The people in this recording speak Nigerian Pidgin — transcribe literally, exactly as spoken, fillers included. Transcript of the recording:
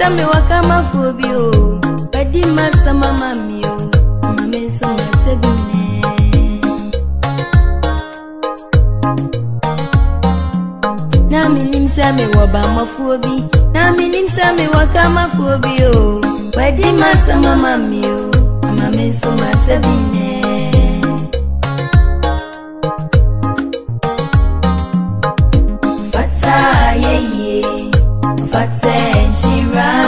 same wakama fobio. Badi masa mama mio. Mame so masebine. Na minim same wabama fobi. Na minim same wakama fobio. Badi masa mama mio. Mame so masebine. Fata ye ye. Fata shira.